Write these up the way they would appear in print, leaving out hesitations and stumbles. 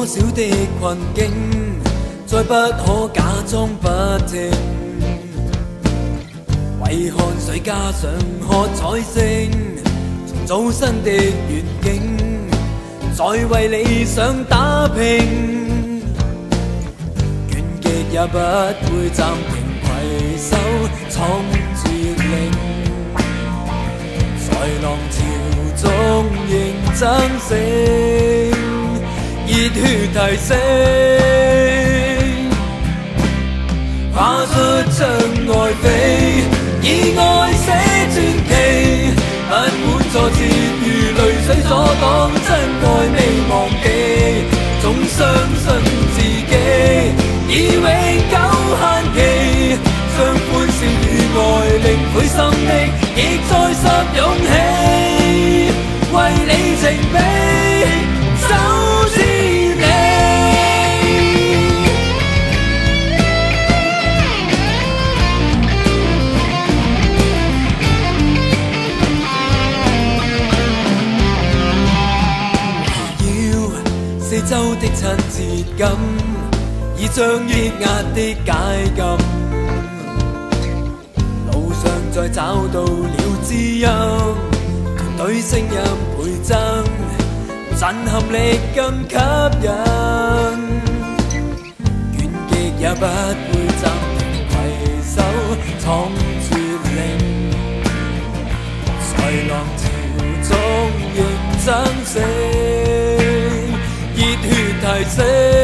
少的困境，再不可假裝不聽。為汗水加上喝彩聲，重組新的願景，再為理想打拼。倦極也不會暫停，攜手闖絕嶺，在浪潮中仍爭勝，熱血提升，跨出障礙飛，以愛寫傳奇，不管挫折如淚水阻擋，真愛未忘記，總相信自己，以永久限期，將歡笑與愛令倍心的，亦再拾勇氣，為里程碑走千里。四周的親切感，已將抑壓的解禁。路上再找到了知音，團隊聲音倍增，震撼力更吸引。倦極也不會暫停，攜手闖絕嶺，在浪潮中仍爭勝。熱血提升，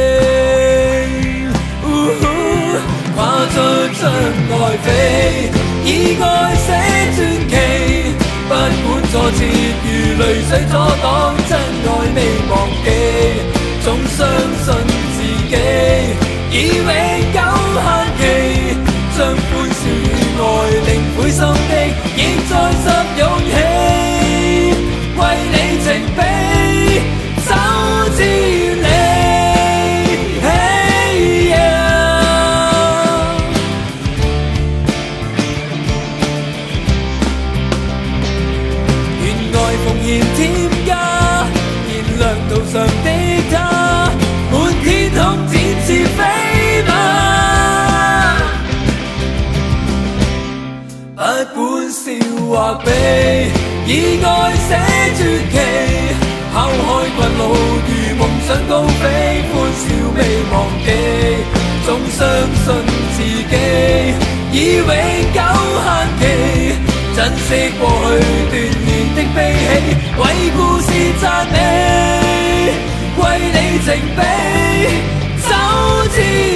跨出障礙飛，以愛寫傳奇，不管挫折如淚水阻擋，真愛未忘記，總相信自己，以永久限期，將歡笑與愛令倍心的，亦再拾勇氣，為里程碑走千里。願愛奉獻添加，燃亮途上的他，滿天空展翅飛馬。不管笑或悲，以愛寫傳奇。拋開困惱，如夢想高飛，歡笑未忘記，總相信自己，以永久限期，珍惜過去鍛鍊的悲喜，為故事讚美，為里程碑走千里。